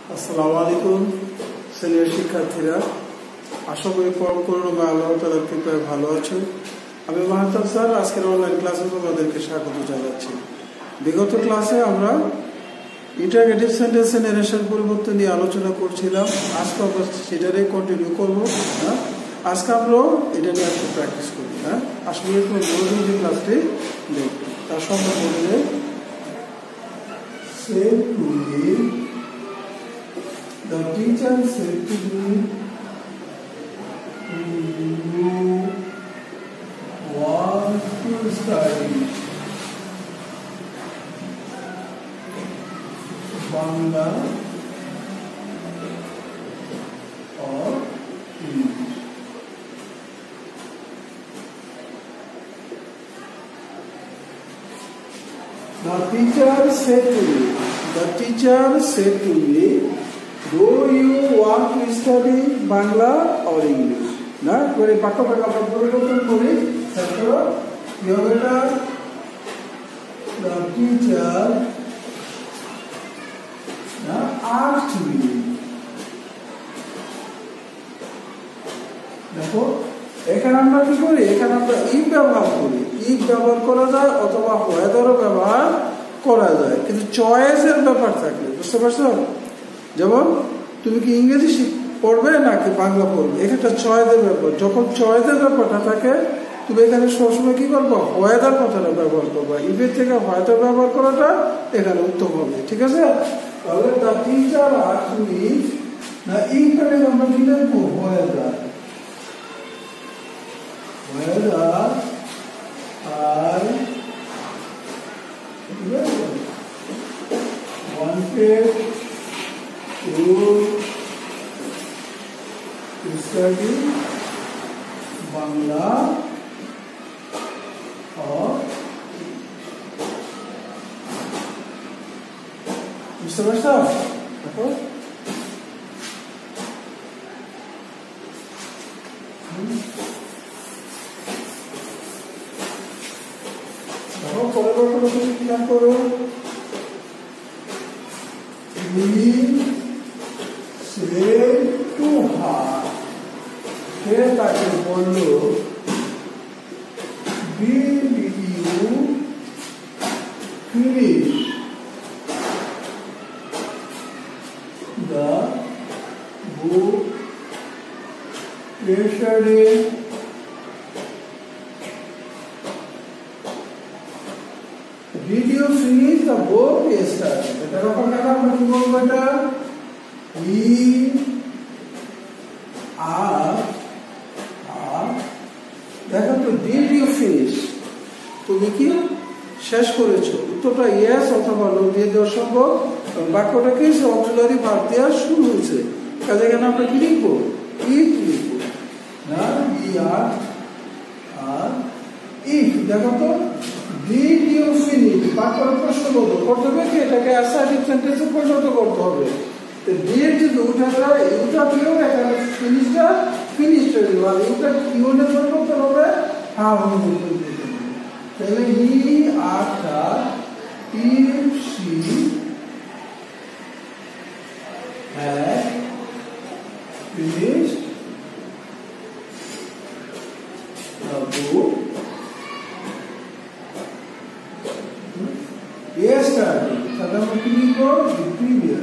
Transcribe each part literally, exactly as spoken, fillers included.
আসসালামু আলাইকুম সিনিয়র শিক্ষার্থীরা, আশা করি পরম করুণাময় আল্লাহ তাআলার কৃপায় ভালো আছেন। আমি মাহতাব স্যার আজকের অনলাইন ক্লাসে তোমাদেরকে স্বাগত জানাচ্ছি। বিগত ক্লাসে আমরা ইন্টারগেটিভ সেন্টেন্সের নেরেশন পরিবর্তন নিয়ে আলোচনা করছিলাম। আজকে আমরা সেটারে কন্টিনিউ করবো। হ্যাঁ, আজকে আমরা এটা নিয়ে একটু প্র্যাকটিস করি। হ্যাঁ, আসলে তোমার মনোযোগ দিয়ে ক্লাসটি দেখবে। তার সঙ্গে বললে said to me, the teacher said to me, you want to study Bangla or English. The teacher said to me, the teacher said to me, do you want to study Bangla or English? না করে বাক্যটাকে আমরা পরিবর্তন করি। ছাত্র কি হবে এটা? The teacher না asked me. দেখো এখানে আমরা কি করি? এখানে আমরা if ব্যবহার করি। if ব্যবহার করা যায় অথবা whether ব্যবহার করা যায়, কিন্তু চয়েসের ব্যাপার থাকলে, বুঝতে পারছো? যেমন তুমি কি ইংরেজি পড়বে নাকি বাংলা পড়বে, এখানটা চয়েসের ব্যাপার। যখন চয়েসের ব্যাপারটা থাকে তুমি এখানে সবসময় কি করবো? whether কথাটা ব্যবহার করবা। if এর থেকে whether ব্যবহার করাটা এখানে উত্তম হবে। ঠিক আছে? তাহলে the teacher asked me, না এইখানে আমরা কি লিখবো? whether whether I wanted to study Bangla or বুঝতে পারছো? দেখো পরিবর্তন তুমি খেয়াল করো। We said to her, সে তাকে বলল, did you finish the book yesterday? Did you finish the book yesterday? এটার উপর কাটা আমরা কি বলবো? এটা we are are দেখো তো did you finish, তুমি কি শেষ করেছো? উত্তরটা yes অথবা no দিয়ে দেওয়া সম্ভব। বাক্যটা কি অক্সিলারি ভার্ব দিয়ে শুরু হয়েছে, কাজে এখানে আমরা কি লিখবো? if লিখবো না we are are if। দেখো তো did you finish বাক্যের প্রশ্নবোধক করতে হবে কি এটাকে অ্যাসার্টিভ সেন্টেন্সে পরিণত করতে হবে। তো did যদি উঠে যায় ইউটা দিও, এখানে ফিনিশটা ফিনিশড হয়ে যাবে, আর ইউটা ইউনে পরিবর্তন হবে হ্যাঁ হবে। তাহলে he after if she had finished the book yesterday, তাহলে আমরা কি লিখবো? the previous।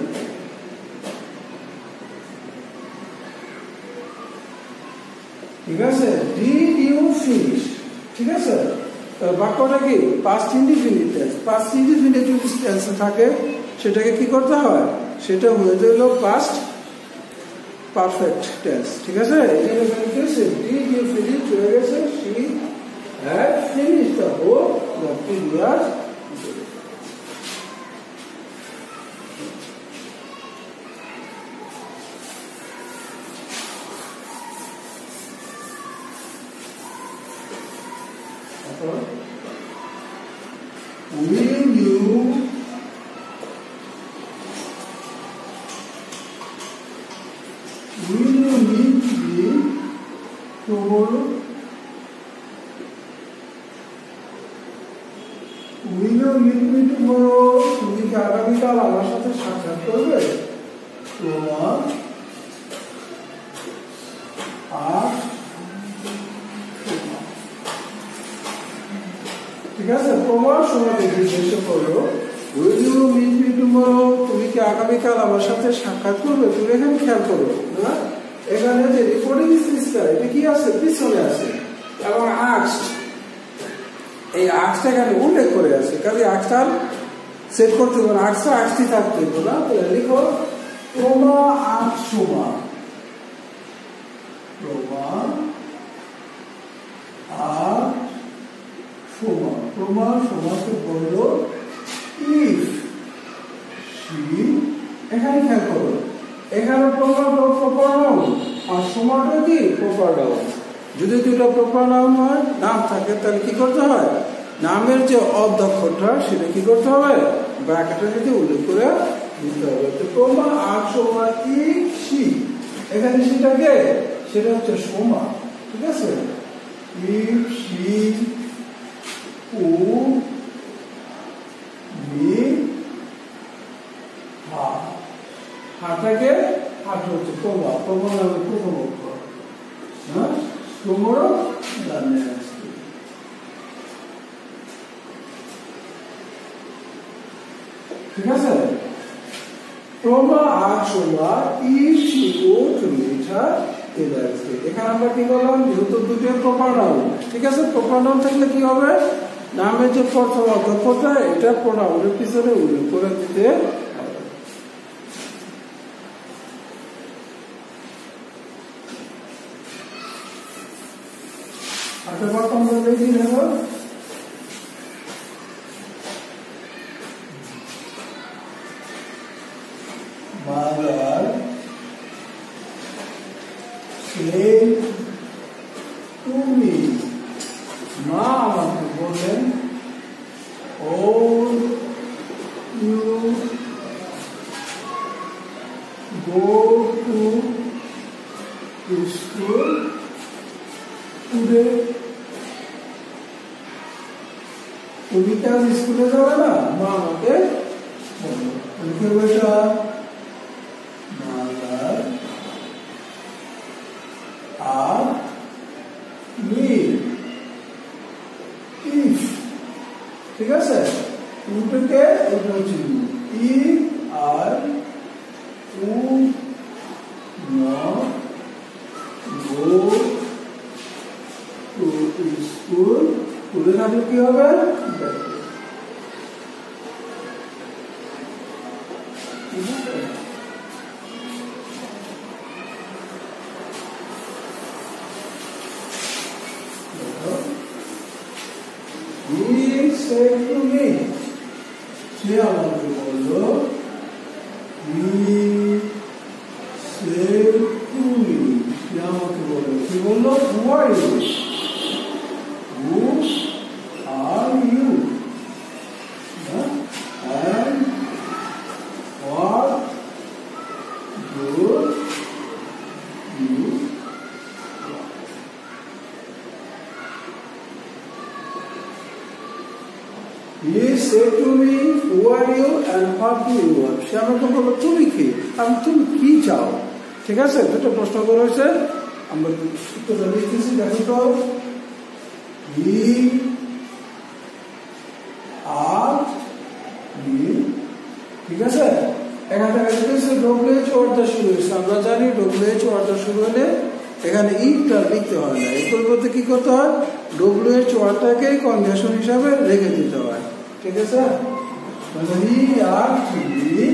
ঠিক আছে? did you finish, ঠিক আছে? তাহলে বাক্যটা কি past indefinite tense। past indefinite tense থাকে সেটাকে কি করতে হয়? সেটা হয়ে গেল past perfect tense। ঠিক আছে? এখানে বলতেছে did you finish হয়ে গেছে she had finished the book the previous। Will you will you meet me tomorrow? Will you meet me tomorrow? তুমি কি আগামীকাল আমার সাথে সাক্ষাৎ করবে? প্রমা আর ঠিক আছে প্রমার সময় জিজ্ঞাসা করলো will you meet me tomorrow, তুমি কি আগামীকাল আমার সাথে সাক্ষাৎ করবে? তুমি এখানে খেয়াল করো না, এখানে যে রিপোর্টিং সিস্টেম এটা কি আছে পিছনে আছে এবং আস্কড, এই আস্কটা এখানে উল্লেখ করে আছে, কাজে আস্কটা সেট করতে হবে না, আস্কটা আস্কই থাকতে হবে না। তাহলে লিখো প্রমা আর সোমা, প্রমা আর সোমা, প্রমা সোমাকে বলল ইফ সি, এখানে খেয়াল করো এখানে প্রপার প্রপার নাউন আর সোমাটা কি প্রপার নাউন। যদি দুটো প্রপার নাউন হয় নাম থাকে তাহলে কি করতে হয়, নামের যে অধ্যক্ষটা সেটা কি করতে হবে ব্র্যাকেটে যদি উল্লেখ করে দিতে হবে। তো প্রমা আর সোমা ইফ সি, এখানে সেটাকে সেটা হচ্ছে সোমা, ঠিক আছে। ইফ সি ও মি হা, হাটাকে হাট হচ্ছে প্রমা, প্রমা নামে প্রথম অক্ষর, হ্যাঁ সোমরও জানে আসছে। ঠিক আছে, প্রমা আর সোমা ইফ সি ও তুমি এটা চলে আসছে। এখানে আমরা কি বললাম যেহেতু দুটো প্রপার নাউন, ঠিক আছে, প্রপার নাউন থাকলে কি হবে নামের যে প্রথম অধ্যক্ষতা এটা প্রোনাউনের পিছনে উল্লেখ করে দিতে হবে। আচ্ছা বাট আমরা দেখি দেখো মাদার said to me, মা আমাকে বললেন all you go to school today, তুমি কি আজ স্কুলে যাবে না? মা আমাকে বলল লিখে বেটা মাদার আর মি ইফ, ঠিক আছে, উল্টোকে ওটা হচ্ছে if are you not go to school, স্কুলে থাকলে কি হবে he said to me, সে আমাকে বলল he said to me, সে আমাকে বলল কি বলল who are you, who are you, and what do you He said to me, who are you and what do you want? সে আমাকে বলল তুমি কি, আমি তুমি কি চাও, ঠিক আছে। দুটো প্রশ্ন করা হয়েছে, আমরা উত্তরটা লিখতেছি দেখো তো। He asked me, ঠিক আছে, এখান থেকে লিখেছে ডব্লিউএইচ ওয়ার্ডটা শুরু হয়েছে, আমরা জানি ডব্লিউএইচ ওয়ার্ডটা শুরু হলে এখানে ইফটা লিখতে হয় না, এর পরিবর্তে কি করতে হয় ডব্লিউএইচ ওয়ার্ডটাকে কনজাংশন হিসাবে রেখে দিতে হয়, ঠিক আছে। মানে he asked me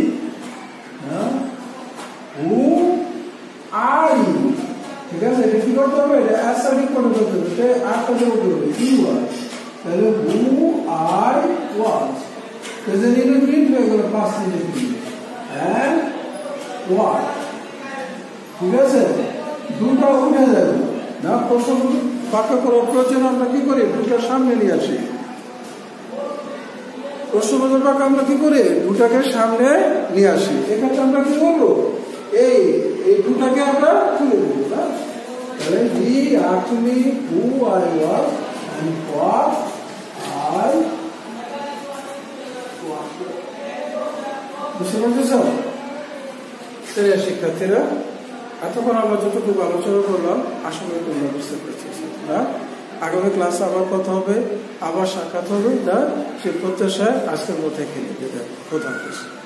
who are you, ঠিক আছে, এটা কি করতে হবে এটা অ্যাসার্টিং করে করতে হবে, এটা আটটা দিয়ে করতে হবে ইউ আর, তাহলে হু আর ওয়াজ প্রেজেন্ট ইনডিফিনিট হয়ে গেল পাস্ট ইনডিফিনিট এন্ড হোয়াট, ঠিক আছে, দুটো উঠে যাবে না, প্রশ্ন বাক্য করার প্রয়োজন আমরা কি করি দুটো সামনে নিয়ে আসি, প্রশ্নবোধক বাক্য আমরা কি করি দুটাকে সামনে নিয়ে আসি, এখানে আমরা কি বলবো এই এই দুটাকে আমরা তুলে দেব না, তাহলে he asked me who I was and what I বুঝতে পারছো? প্রিয় শিক্ষার্থীরা, এতক্ষণ আমরা যতটুকু আলোচনা করলাম আসলে তোমরা বুঝতে পেরেছি না? আগামী ক্লাসে আবার কথা হবে, আবার সাক্ষাৎ হবে। না, সে প্রত্যাশায় আজকের মধ্যে খেলে দেয়। খোদা হাফেজ।